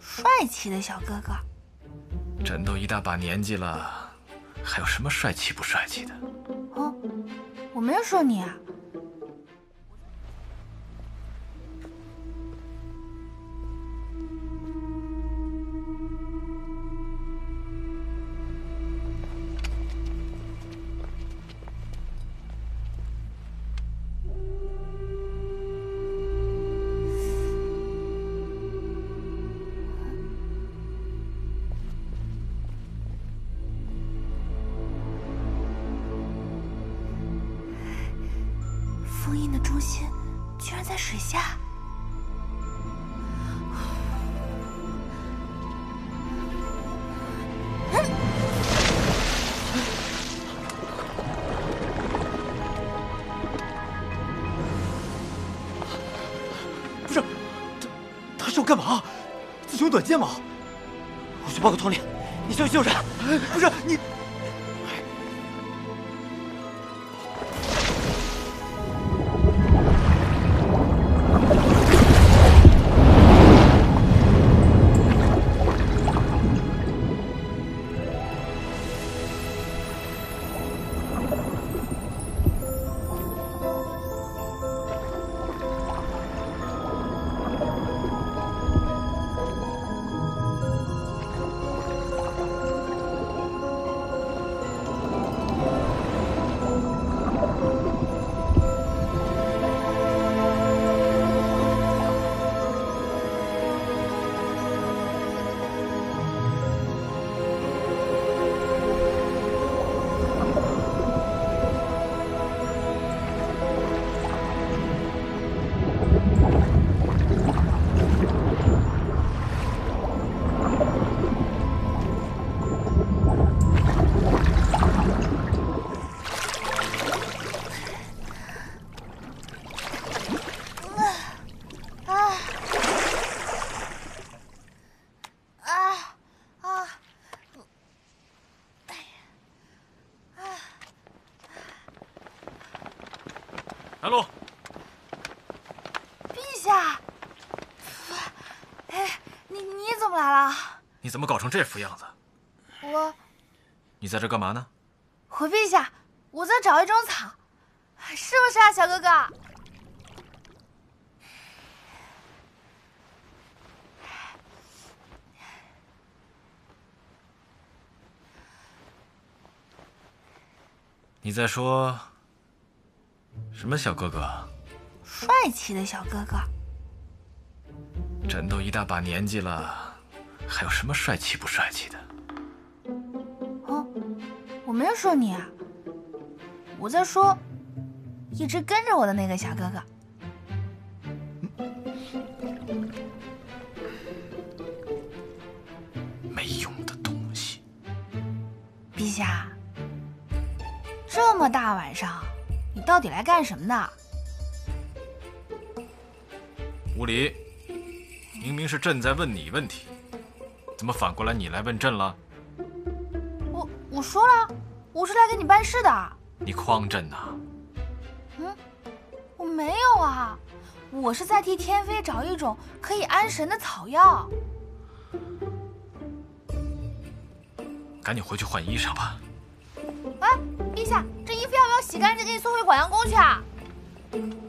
帅气的小哥哥。 朕都一大把年纪了，还有什么帅气不帅气的？ 哦，我没有说你啊。封印的中心居然在水下。 不是，他是要干嘛？自寻短见吗？我去报告统领，你先去救人。不是你。 来喽！ 陛下，哎，你怎么来了？ 你怎么搞成这副样子？你在这干嘛呢？ 回陛下，我在找一种草，是不是啊，小哥哥？ 你在说什么小哥哥？ 帅气的小哥哥。 朕都一大把年纪了，还有什么帅气不帅气的？ 哦，我没有说你啊，我在说一直跟着我的那个小哥哥。 没用的东西。 陛下，这么大晚上，你到底来干什么的？ 无礼！明明是朕在问你问题，怎么反过来你来问朕了？ 我说了，我是来给你办事的。 你诓朕呐？ 我没有啊，我是在替天妃找一种可以安神的草药。 赶紧回去换衣裳吧。 哎，陛下，这衣服要不要洗干净，给你送回广阳宫去啊？